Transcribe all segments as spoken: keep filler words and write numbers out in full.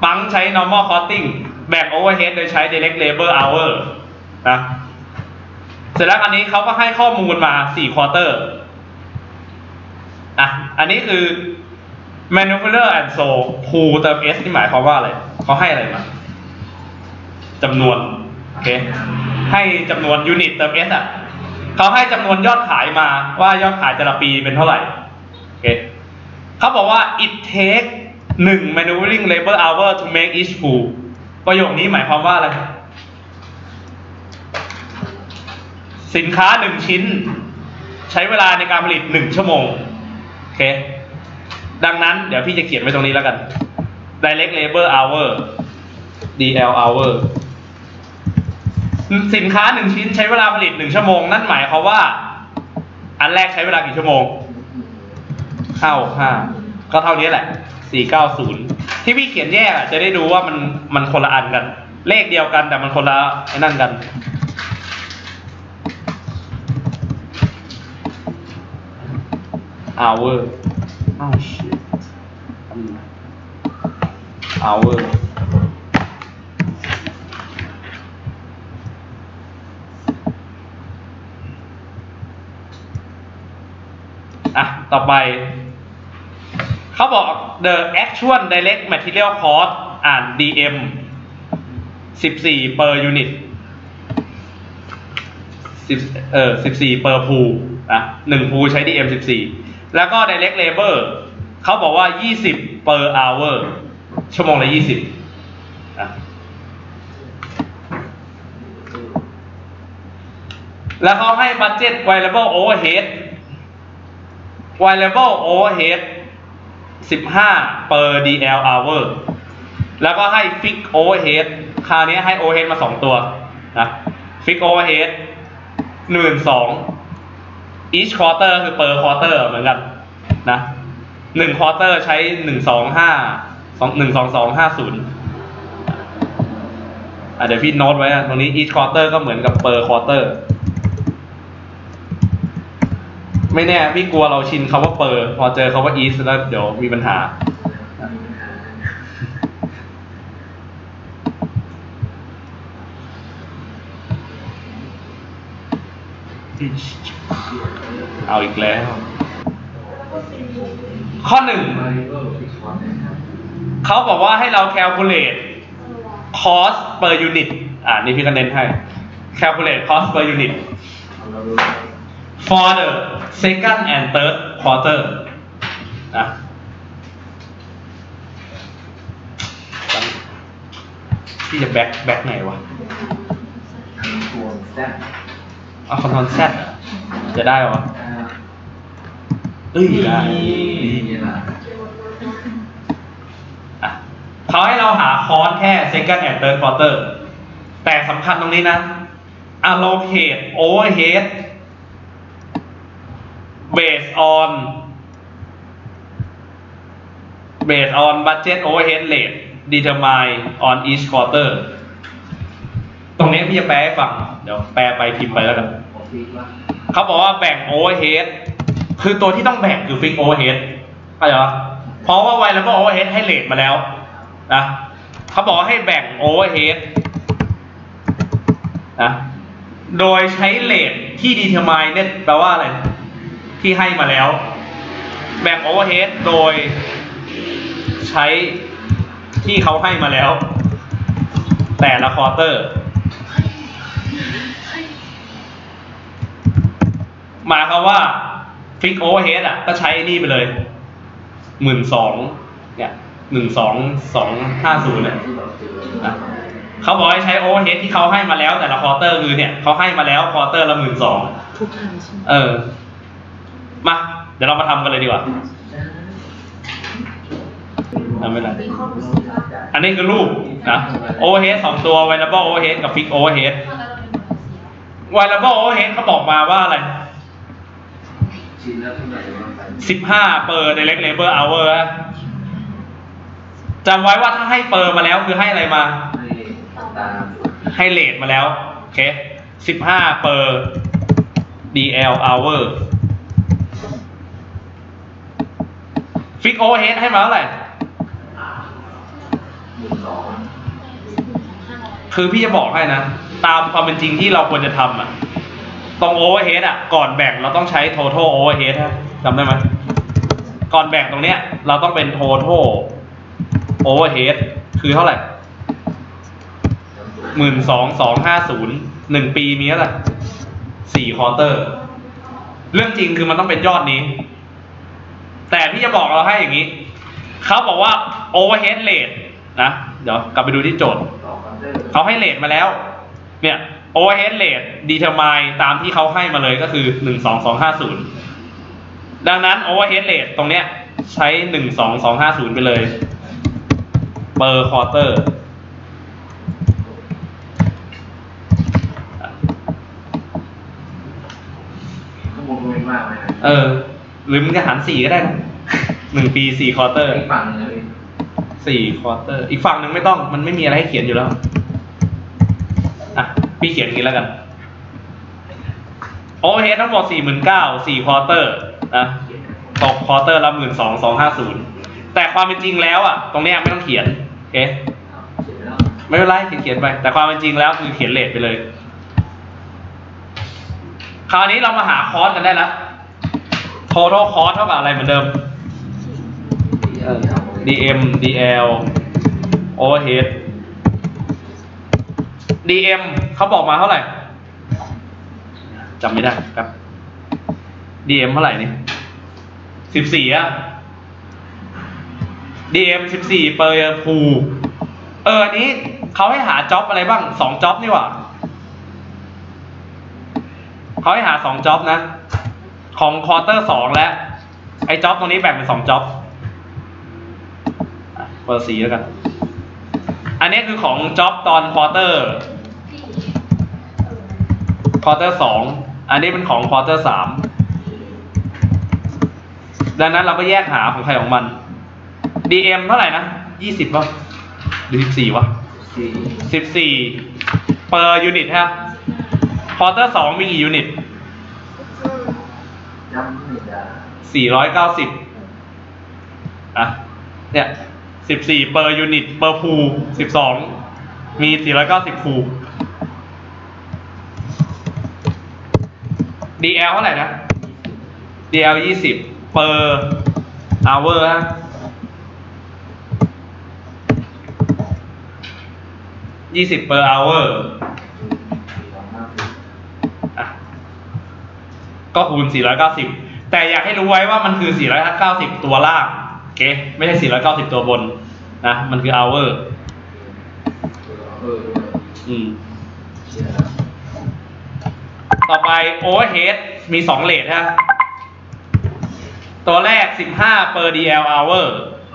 ปั๊งใช้ normal costing แบ่ง overhead โดยใช้ direct labor hour นะเสร็จแล้วอันนี้เขาก็ให้ข้อมูลมาสี่ quarter อ่ะอันนี้คือ manufacturer and so pool เติม s นี่หมายความว่าอะไรเขาให้อะไรมาจำนวนโอเคให้จำนวนยูนิตเติม s อ่ะเขาให้จำนวนยอดขายมาว่ายอดขายแต่ละปีเป็นเท่าไหร่โอเคเขาบอกว่า it take หนึ่ง manufacturing labor hour to make each pool ประโยคนี้หมายความว่าอะไรสินค้าหนึ่งชิ้นใช้เวลาในการผลิตหนึ่งชั่วโมงโอเคดังนั้นเดี๋ยวพี่จะเขียนไว้ตรงนี้แล้วกัน direct labor hour ดี แอล hour สินค้าหนึ่งชิ้นใช้เวลาผลิตหนึ่งชั่วโมงนั่นหมายความว่าอันแรกใช้เวลากี่ชั่วโมงห้าห้าก็เท่านี้แหละสี่เก้าศูนย์ที่พี่เขียนแยกจะได้ดูว่ามันมันคนละอันกันเลขเดียวกันแต่มันคนละไอ้นั่นกันhour oh shit hour อ่ะต่อไปเขาบอก the actual direct material cost อ่าน ดี เอ็ม สิบสี่ per unit สิบเอ่อสิบสี่ per pool อ่ะหนึ่ง pool ใช้ ดี เอ็ม สิบสี่แล้วก็ direct labor เขาบอกว่ายี่สิบ per hour ชั่วโมงละยี่สิบอ่ะแล้วเขาให้ budget variable overhead variable overhead สิบห้า per ดี แอล hour แล้วก็ให้ fix overhead คราวนี้ให้ overhead มาสองตัวนะ fix overhead หนึ่งหมื่นสอง each quarter คือ per quarter เหมือนกันนะหนึ่ง quarter ใช้หนึ่งสองห้า หนึ่งสองสองห้าศูนย์อ่ะเดี๋ยวพี่โน้ตไว้ตรงนี้ each quarter ก็เหมือนกับ per quarter ไม่แน่พี่กลัวเราชินคำว่าเปอร์พอเจอคำว่า east แล้วเดี๋ยวมีปัญหาเอาอีกแล้วข้อหนึ่งเขาบอกว่าให้เรา calculate cost per unit อ่านี่พี่ก็เน้นให้ calculate cost per unit for the second and third quarter นะพี่จะแบ็คแบ็คไหนวะเอาคอนโทรล Z จะได้วะเอ้ยได้อ่ะเขาให้เราหาคอร์สแค่ second and third quarter แต่สำคัญตรงนี้นะ allocate overhead based on based on budget overhead rate determine on each quarter ตรงนี้พี่จะแปลให้ฟังเดี๋ยวแปลไปพิมพ์ไปแล้วกันเขาบอกว่าแบ่ง overhead คือตัวที่ต้องแบ่งคือ fix overhead เข้าใจปะเพราะว่า variable overhead ให้ rate มาแล้วนะเขาบอกให้แบ่ง overhead นะโดยใช้ rate ที่ determine เนี่ยแปลว่าอะไรที่ให้มาแล้วแบ่ง overhead โดยใช้ที่เขาให้มาแล้วแต่ละ quarter หมายความว่า fix overhead อ่ะก็ใช้นี่ไปเลยหมื่นสองเนี่ยหนึ่งสองสองห้าศูนย์เนี่ยนะเขาบอกให้ใช้ overhead ที่เขาให้มาแล้วแต่ละ quarter คือเนี่ยเขาให้มาแล้ว quarter ละหมื่นสองเออมาเดี๋ยวเรามาทำกันเลยดีกว่าทำไม่ได้อันนี้คือรูปนะ overhead สองตัว variable overhead กับ fixed overhead variable overhead เขาบอกมาว่าอะไรสิบห้า per direct labor hour จำไว้ว่าถ้าให้ per มาแล้วคือให้อะไรมาให้เรทมาแล้วโอเคสิบห้า per ดี แอล hour fix overhead ให้มาเท่าไหร่คือพี่จะบอกให้นะตามความเป็นจริงที่เราควรจะทำอ่ะตรงโอเวอร์เฮดอ่ะก่อนแบ่งเราต้องใช้ total overhead ฮะจำได้ไหมก่อนแบ่งตรงเนี้ยเราต้องเป็น total overhead คือเท่าไหร่หมื่นสองสองห้าศูนย์หนึ่งปีมีเท่าไหร่สี่ควอเตอร์เรื่องจริงคือมันต้องเป็นยอดนี้แต่พี่จะบอกเราให้อย่างนี้เขาบอกว่า overhead rate นะเดี๋ยวกลับไปดูที่โจทย์เขาให้เรทมาแล้วเนี่ย overhead rate determine ตามที่เขาให้มาเลยก็คือหนึ่งสองสองห้าศูนย์ดังนั้น overhead rate ตรงเนี้ยใช้หนึ่งสองสองห้าศูนย์ไปเลย per quarter ข้อมูลมันมากเลยเออหรือมึงจะหารสี่ก็ได้นะหนึ่งปีสี่ quarter อีกฝั่งนึงเลยสี่ quarter อีกฝั่งหนึ่งไม่ต้องมันไม่มีอะไรให้เขียนอยู่แล้วอ่ะพี่เขียนอย่างนี้แล้วกัน overhead ทั้งหมด สี่หมื่นเก้าพัน สี่ quarter นะตก quarter ละ หนึ่งหมื่นสองพันสองร้อยห้าสิบ แต่ความเป็นจริงแล้วอ่ะตรงนี้ไม่ต้องเขียนโอเคไม่เป็นไรเขียนเขียนไปแต่ความเป็นจริงแล้วคือเขียนเรทไปเลยคราวนี้เรามาหาคอสกันได้แล้ว total cost เท่ากับอะไรเหมือนเดิม ดี เอ็ม ดี แอล overhead ดี เอ็ม เขาบอกมาเท่าไหร่จำไม่ได้ครับ ดี เอ็ม เท่าไหร่นี่สิบสี่อะ ดี เอ็ม สิบสี่ per pool เอออันนี้เขาให้หาจ็อบอะไรบ้างสองจ็อบนี่หว่าเขาให้หาสองจ็อบนะของควอเตอร์สองและไอ้จ็อบตรงนี้แบ่งเป็นสองจ็อบเปิดสีแล้วกันอันนี้คือของจ็อบตอนควอเตอร์ควอเตอร์สองอันนี้เป็นของควอเตอร์สามดังนั้นเราก็แยกหาของใครของมัน ดี เอ็ม เท่าไหร่นะยี่สิบป่ะหรือสิบสี่วะสิบสี่ per unit ฮะควอเตอร์สองมีกี่ยูนิตสี่ร้อยเก้าสิบอ่ะเนี่ยสิบสี่ per unit per pool สิบสองมีสี่ร้อยเก้าสิบ pool ดี แอล เท่าไหร่นะ ดี แอล ยี่สิบ per hour ฮะยี่สิบ per hour อ่ะก็คูณสี่ร้อยเก้าสิบแต่อยากให้รู้ไว้ว่ามันคือสี่ร้อยเก้าสิบตัวล่างโอเคไม่ใช่สี่ร้อยเก้าสิบตัวบนนะมันคือ hour อืมต่อไป overhead มีสองเรทฮะตัวแรกสิบห้า per ดี แอล hour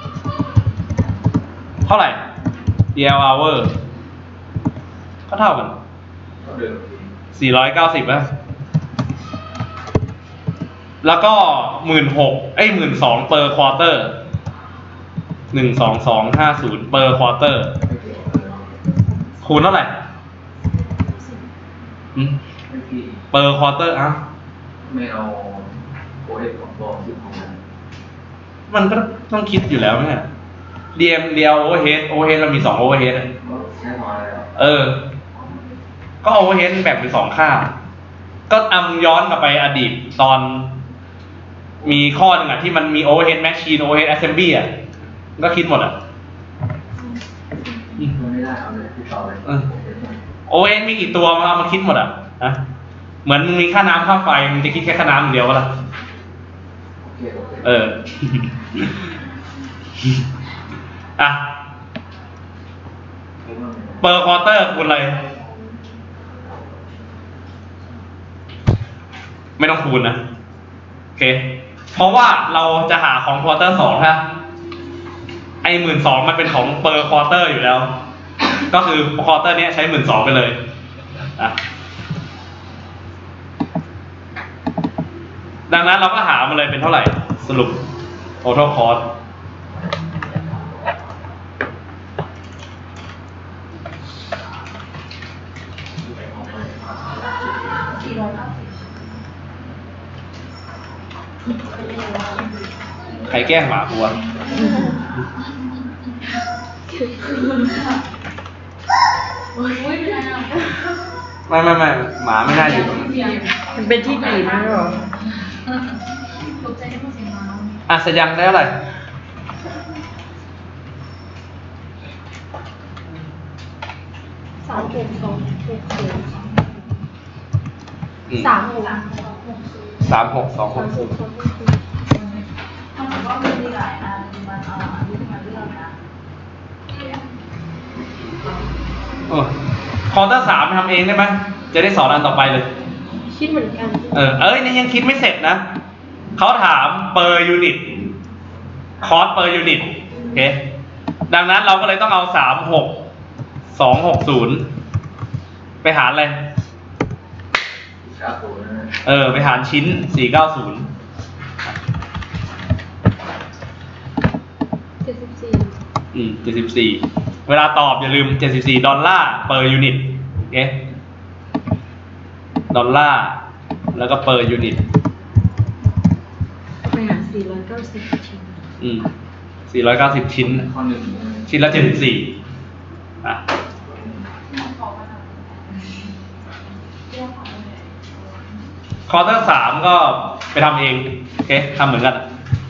เท่าไหร่ ดี แอล hour ก็เท่ากันสี่ร้อยเก้าสิบนะแล้วก็หมื่นหกเอ้ยหมื่นสอง per quarter หนึ่งสองสองห้าศูนย์ per quarter คูณเท่าไหร่อืม per quarter อ่ะไม่เอาโอเอฟของตัวคิดของมันมันก็ต้องคิดอยู่แล้วเนี่ย ดี เอ็ม เรียว overhead overhead เรามีสอง overhead ใช่ไหมเออก็ overhead แบ่งเป็นสองค่าก็อำย้อนกลับไปอดีตตอนมีข้อหนึ่งอ่ะที่มันมี overhead machine overhead assembly อ่ะก็คิดหมดอ่ะไม่ได้เอาเลยที่ต่อเลย overhead มีกี่ตัวมามาคิดหมดอ่ะนะเหมือนมึงมีค่าน้ำค่าไฟมึงจะคิดแค่ค่าน้ำอย่างเดียววะล่ะเอออ่ะ per quarter คูณอะไรไม่ต้องคูณนะโอเคเพราะว่าเราจะหาของ quarter สองฮะไอ้หมื่นสองมันเป็นของ per quarter อยู่แล้วก็คือ quarter เนี้ยใช้หมื่นสองไปเลยอ่ะดังนั้นเราก็หามาเลยเป็นเท่าไหร่สรุป total cost ใครแกล้งหมากูวะไม่ไม่ไม่หมาไม่น่าอยู่ตรงนั้นมันเป็นที่บีบนะหรออ่ะเสร็จยังได้เท่าไหร่สามหกสองหกศูนย์อืมสามหกสามหกสองหสาก มหศูกนย์สองหกศูนย์ถ้ามันก็มีหลายอันมันเอาอันนี้มาเลือกนะเออคอร์เตอร์สามทำเองได้ไหมจะได้สอนอันต่อไปเลยคิดเหมือนกันเออ เอ้ยนี่ยังคิดไม่เสร็จนะ เขาถาม per unit cost per unit โอเค ดังนั้นเราก็เลยต้องเอาสามหกสองหกศูนย์ไปหารอะไรเก้าศูนย์นะเออ ไปหารชิ้นสี่เก้าศูนย์เจ็ดสิบสี่อืมเจ็ดสิบสี่เวลาตอบอย่าลืมเจ็ดสิบสี่ดอลลาร์ per unit โอเค ดอลลาร์ แล้วก็ per unit ไปหาสี่ร้อยเก้าสิบชิ้นอืมสี่ร้อยเก้าสิบชิ้นข้อหนึ่งชิ้นละเจ็ดสิบสี่อ่ะ คอร์เตอร์สามก็ไปทำเอง โอเคทำเหมือนกัน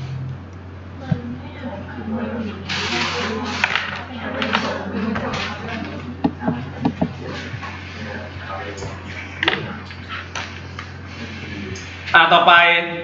อ่าต่อไป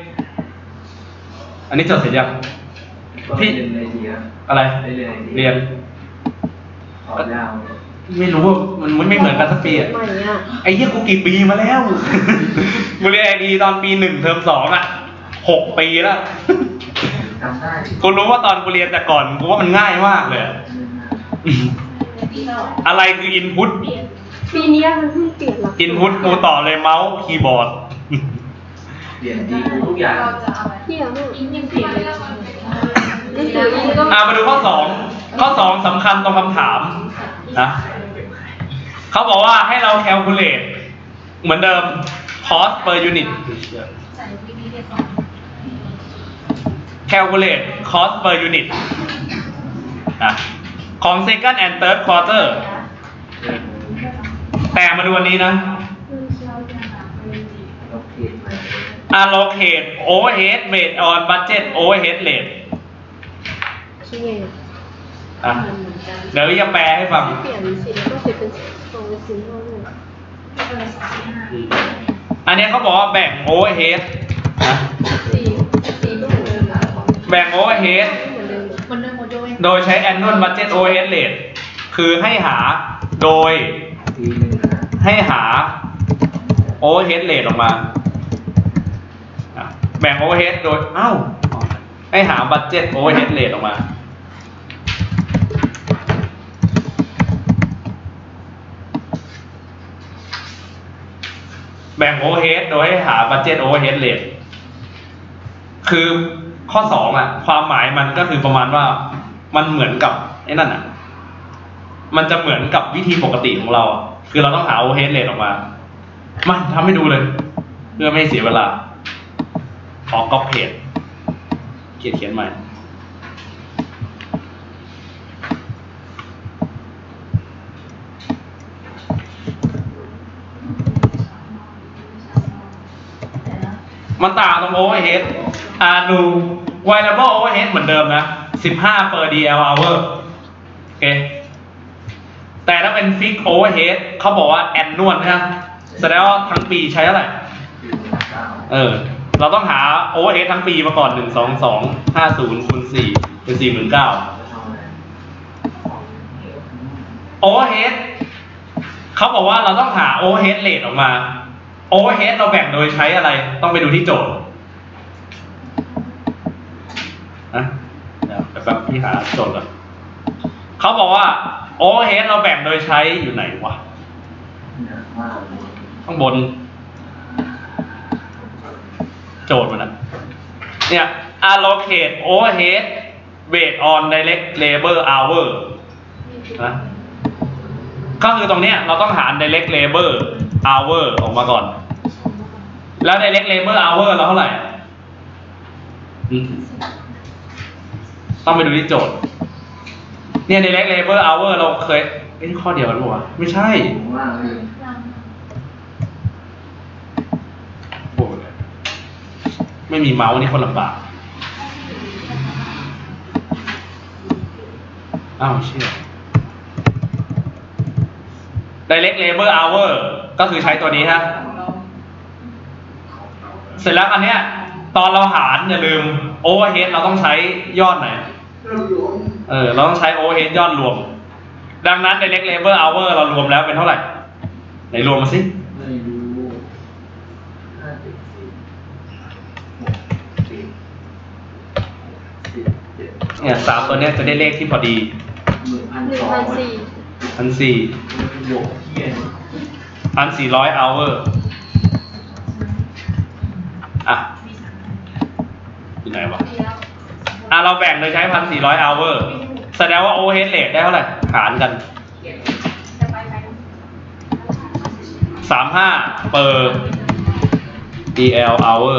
อันนี้จดเสร็จยังพี่เรียนไอทีครับอะไรได้เรียนไอทีเรียนขอยาวไม่รู้ว่ามันไม่เหมือนกันสักปีอ่ะใหม่อ่ะไอ้เหี้ยกูกี่ปีมาแล้ว กูเรียนไอดีตอนปีหนึ่งเทอมสองอ่ะหกปีแล้วจำได้กูรู้ว่าตอนกูเรียนแต่ก่อนกูว่ามันง่ายมากเลยอะอะไรคือ input ปีนี้มันเพิ่งเปลี่ยนหลัก input กูต่อเลยเมาส์คีย์บอร์ดเปลี่ยนดีทุกอย่างที่ยังยังเปลี่ยนเลยหนังสือมันก็อ่ามาดูข้อสองข้อสองสำคัญตรงคำถามนะเขาบอกว่าให้เรา calculate เหมือนเดิม cost per unit calculate cost per unit นะของ second and third quarter แต่มาดูอันนี้นะโอเคไหม allocate overhead based on budget overhead rate คิดไงอ่ะเดี๋ยวจะแปลให้ฟังเปลี่ยนสีแล้วก็เสร็จเป็นสองสีห้าเลยอันนี้เขาบอกว่าแบ่ง overhead นะสีสีก็เหมือนเดิมแบ่ง overhead เหมือนเดิมคนเดิมหมดด้วยโดยใช้ annual budget overhead rate คือให้หาโดยทีหนึ่งนะให้หา overhead rate ออกมาอ่ะแบ่ง overhead โดยเอ้าให้หา budget overhead rate ออกมาแบ่ง overhead โดยให้หา budget overhead rate คือข้อสองอ่ะ ความหมายมันก็คือประมาณว่ามันเหมือนกับไอ้นั่นอ่ะ มันจะเหมือนกับวิธีปกติของเรา คือเราต้องหา overhead rate ออกมา มาทำให้ดูเลย เพื่อไม่ให้เสียเวลา ขอก๊อปเพจเขียนเขียนใหม่ มันต่างตรง overhead อ่าดู variable overhead เหมือนเดิมนะ สิบห้า per d l hour โอเค แต่ถ้าเป็น fix overhead เขาบอกว่า annual นะแสดงว่าทั้งปีใช้เท่าไหร่สี่หมื่นเก้าเออ เราต้องหา overhead ทั้งปีมาก่อน หนึ่ง สอง สอง ห้า ศูนย์ คูณ สี่ เป็น สี่หมื่นเก้าพันจะทำอะไร overhead เขาบอกว่าเราต้องหา overhead rate ออกมา overhead เราแบ่งโดยใช้อะไร ต้องไปดูที่โจทย์นะเดี๋ยวแป๊บพี่หาโจทย์ก่อนเขาบอกว่า overhead เราแบ่งโดยใช้อยู่ไหนวะนะว่าข้างบน โจทย์มันนะเนี่ย allocate overhead based on direct labor hour นะก็คือตรงเนี้ยเราต้องหา direct labor hour ออกมาก่อน แล้ว direct labor hour เราเท่าไหร่อืมต้องไปดูที่โจทย์เนี่ย direct labor hour เราเคยเอ้ยข้อเดียวกันปะวะไม่ใช่ผมว่าเลยโอ้ยไม่มีเมาส์นี่คนลำบากอ้าวเชี่ย direct labor hour ก็คือใช้ตัวนี้ฮะเสร็จแล้วอันเนี้ยตอนเราหารอย่าลืม overhead เราต้องใช้ยอดไหนเออเราต้องใช้ overhead ยอดรวมดังนั้น direct labor hour เรารวมแล้วเป็นเท่าไหร่ไหนรวมมาสิไม่รู้ห้าสิบสี่หกสี่สิบเจ็ดเนี่ยสามตัวเนี้ยจะได้เลขที่พอดีหมื่นพันหนึ่งสองพันสี่พันสี่บวกเที่ยงพันสี่ร้อย hour อ่ะอยู่ไหนวะอ่ะเราแบ่งโดยใช้พันสี่ร้อย hour แสดงว่า overhead rate ได้เท่าไหร่หารกันสามห้า per dl hour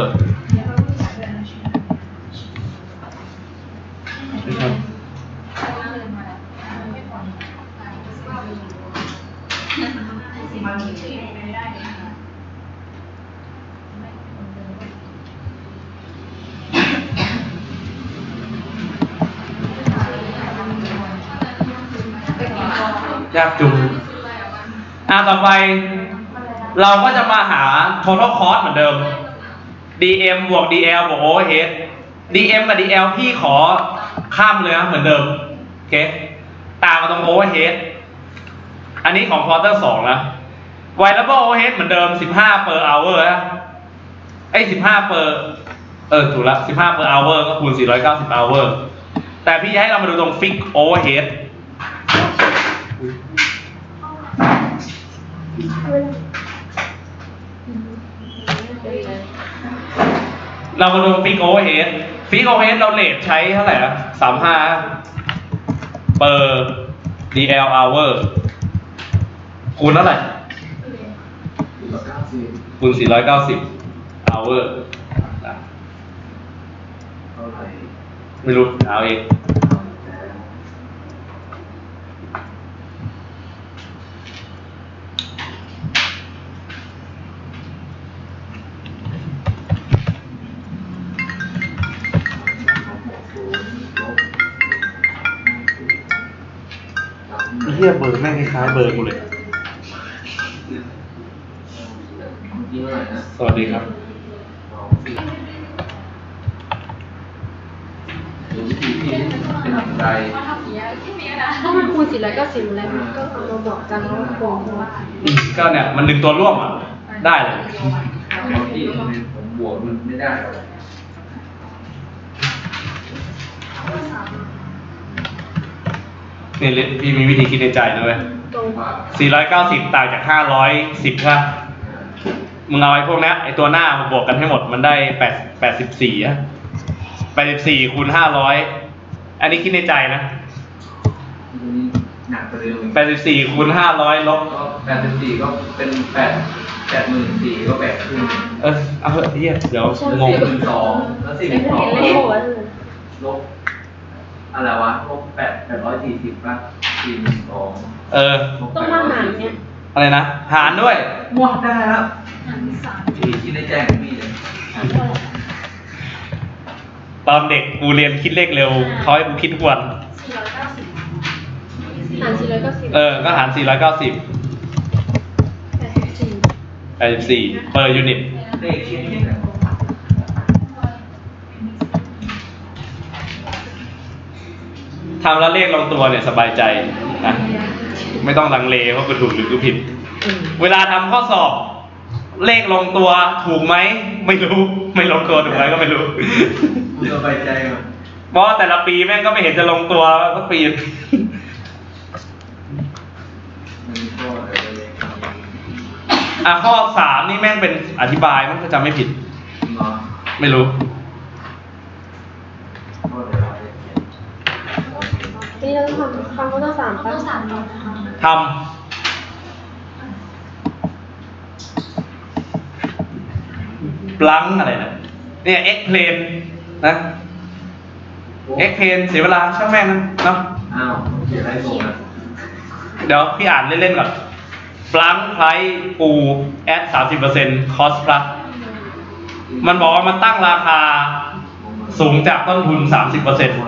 ยากจุงอ่ะต่อไปเราก็จะมาหา total cost เหมือนเดิม ดี เอ็ม บวก ดี แอล บวก overhead ดี เอ็ม กับ ดี แอล พี่ขอข้ามเลยนะเหมือนเดิมโอเคต่างกันตรง overhead อันนี้ของ quarter สองนะ variable overhead เหมือนเดิมสิบห้า per hour นะไอ้สิบห้า per เออถูกละสิบห้า per hour ก็คูณสี่ร้อยเก้าสิบ hour แต่พี่ให้เรามาดูตรง fix overheadเรามาดูฟิกโอเวอร์เฮดฟิกโอเวอร์เฮดเราเลทใช้เท่าไหร่อะสามห้า per dl hour คูณเท่าไหร่สี่ร้อยเก้าสิบคูณสี่ร้อยเก้าสิบ hour เท่าไหร่ไม่รู้เอาเองเฮียเบอร์แม่งคล้ายๆเบอร์กูเลยยี่เท่าไหร่นะสวัสดีครับสองสี่ดูวิธีที่เป็นอย่างไรถ้ามันคูณสี่ร้อยเก้าสิบแล้วก็เอามาบอกกันแล้วก็บอกว่าอืมก็เนี่ยมันดึงตัวร่วมอ่ะได้เลยแต่ที่ผมบวกมันไม่ได้หรอกนี่เลยพี่มีวิธีคิดในใจนะเว้ยตรงว่าสี่ร้อยเก้าสิบต่างจากห้าร้อยสิบค่ะมึงเอาไอ้พวกนี้ไอ้ตัวหน้ามาบวกกันให้หมดมันได้แปดแปดสิบสี่อะแปดสิบสี่คูณห้าร้อยอันนี้คิดในใจนะทีนี้หนักกว่าเดิมอีกแปดสิบสี่คูณห้าร้อยลบก็แปดสิบสี่ก็เป็นแปดแปดหมื่นสี่ก็แปดครึ่งเออเอาเถอะเฮียเดี๋ยวงงสี่หมื่นสองแล้วสี่หไม่มื่นสองเห็นเลยโหดลบอะไรวะลบแปดแปดร้อยสี่สิบป่ะสี่หมื่นสองเออต้องมาหารเนี่ยอะไรนะหารด้วยมั่วได้แล้วหารสามพี่คิดได้แจ้งพี่เลยหารเท่าไหร่ตอนเด็กกูเรียนคิดเลขเร็วเขาให้กูคิดทุกวันสี่ร้อยเก้าสิบหารสี่ร้อยเก้าสิบเออก็หารสี่ร้อยเก้าสิบแปดสิบสี่แปดสิบสี่ per unit เลขคิดที่ไหนทำแล้วเลขลงตัวเนี่ยสบายใจนะไม่ต้องลังเลว่ากูถูกหรือกูผิด เวลาทำข้อสอบ เลขลงตัวถูกไหมไม่รู้ไม่ลงตัวถูกไหมก็ไม่รู้คุณสบายใจมั้ยเพราะแต่ละปีแม่งก็ไม่เห็นจะลงตัวสักปีมันก็อะไรเลยอ่ะข้อสามนี่แม่งเป็นอธิบายมันก็จำไม่ผิดเนาะไม่รู้ก็เดี๋ยวเราจะเขียนนี่เราต้องทำทำข้อสามข้อสามทำบลังอะไรนะเนี่ย x plane นะ x plane เสียเวลาช่างแม่งนะเนาะอ้าวโอเคขียนได้ตรงนะเดี๋ยวพี่อ่านเล่นๆก่อนปลั๊งไพรปูแอดสามสิบเปอร์เซ็นต์คอสพลัสมันบอกว่ามันตั้งราคาสูงจากต้นทุนสามสิบเปอร์เซ็นต์เล็ก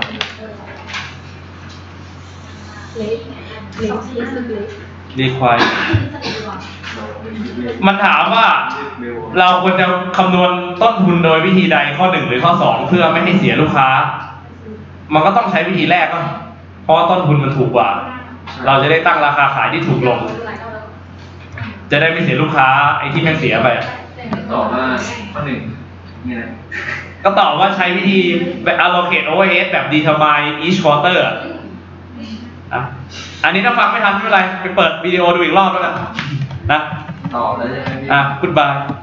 เล็กรู้สึกเล็กดีควายเราไม่มีเลขมันถามว่าเร็วเราควรจะคำนวณต้นทุนโดยวิธีใดข้อหนึ่งหรือข้อสองเพื่อไม่ให้เสียลูกค้า มันก็ต้องใช้วิธีแรกก็เพราะว่าต้นทุนมันถูกกว่า เราจะได้ตั้งราคาขายที่ถูกลง จะได้ไม่เสียลูกค้าไอ้ที่แม่งเสียไปอะตอบว่าข้อหนึ่งนี่นะก็ตอบว่าใช้วิธีแบบ allocate overhead แบบ determine each quarter อะอ่ะอันนี้ถ้าฟังไม่ทันไม่เป็นไร ไปเปิดวิดีโอดูอีกรอบแล้วกันนะตอบแล้วใช่ไหมพี่อ่ะ goodbye